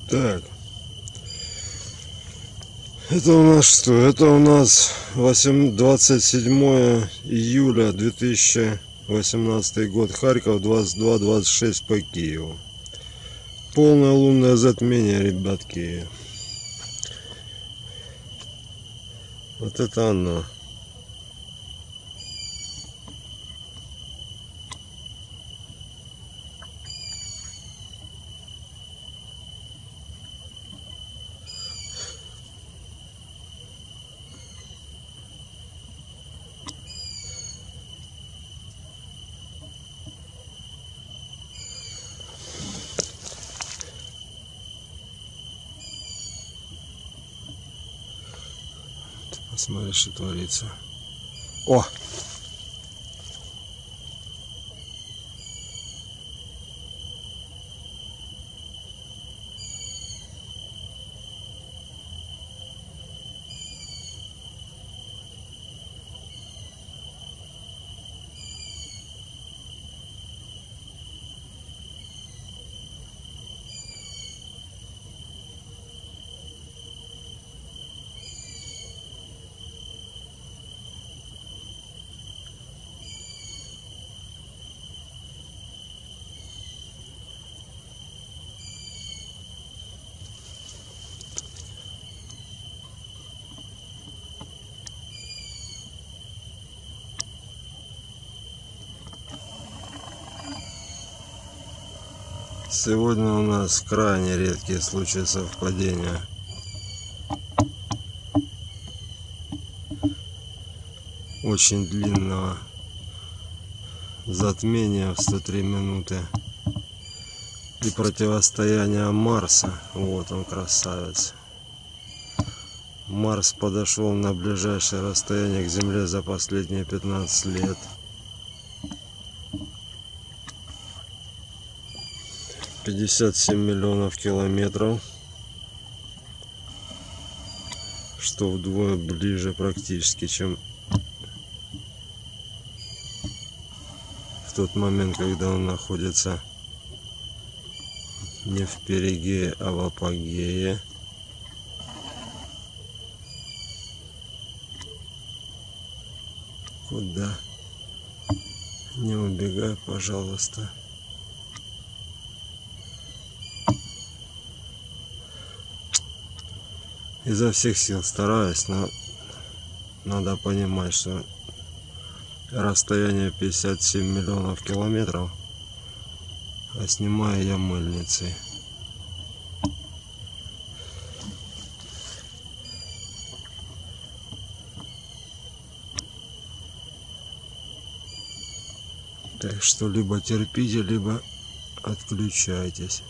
Так. Это у нас что? Это у нас 27 июля 2018 год. Харьков, 22:26 по Киеву. Полное лунное затмение, ребятки. Вот это оно. Посмотри, что творится. О! Сегодня у нас крайне редкие случаи совпадения. Очень длинного затмения в 103 минуты и противостояния Марса. Вот он, красавец. Марс подошел на ближайшее расстояние к Земле за последние 15 лет. 57 миллионов километров, что вдвое ближе практически, чем в тот момент, когда он находится не в перигее, а в апогее. Куда? Не убегай, пожалуйста. Изо всех сил стараюсь, но надо понимать, что расстояние 57 миллионов километров, а снимаю я мыльницей. Так что либо терпите, либо отключайтесь.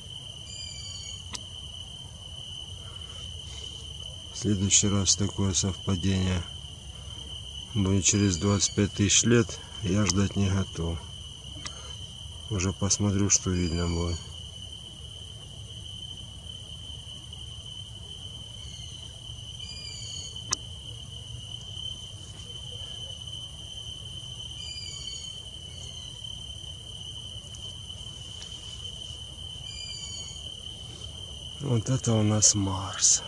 В следующий раз такое совпадение будет через 25 тысяч лет, я ждать не готов. Уже посмотрю, что видно будет. Вот это у нас Марс.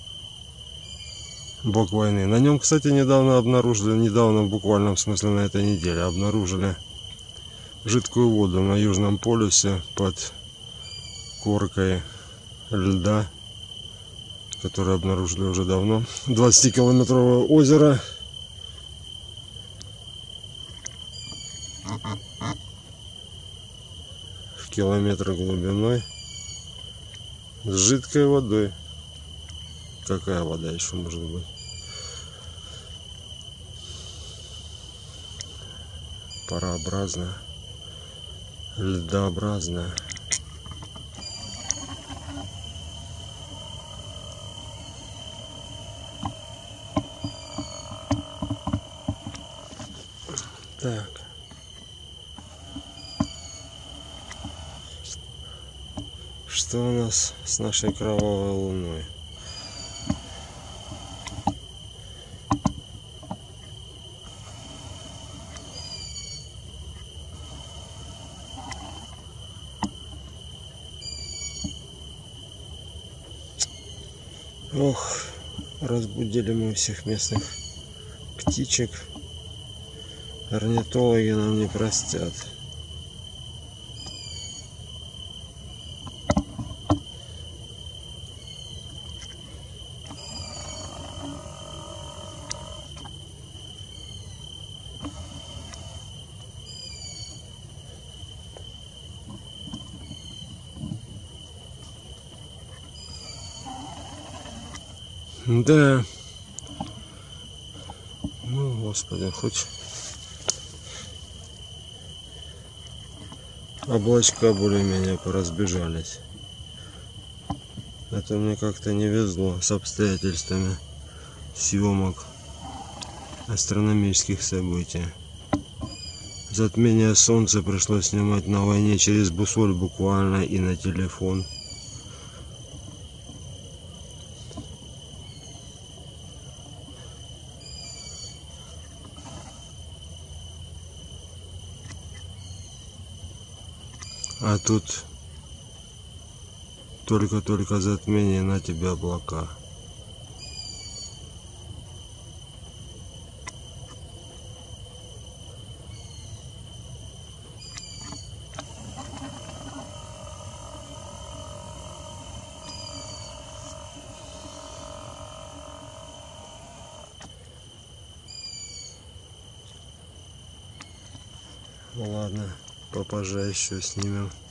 Бог войны. На нем, кстати, недавно в буквальном смысле на этой неделе, обнаружили жидкую воду на Южном полюсе под коркой льда, которую обнаружили уже давно. 20-километровое озеро. В километр глубиной. С жидкой водой. Какая вода еще может быть? Парообразная, льдообразная. Так. Что у нас с нашей кровавой луной? Ох, разбудили мы всех местных птичек. Орнитологи нам не простят. Да. Ну, господи, хоть облачка более-менее поразбежались. Это мне как-то не везло с обстоятельствами съемок астрономических событий. Затмение солнца пришлось снимать на войне через бусоль буквально и на телефон. А тут только затмение, на тебе облака. Ладно, попозже еще снимем.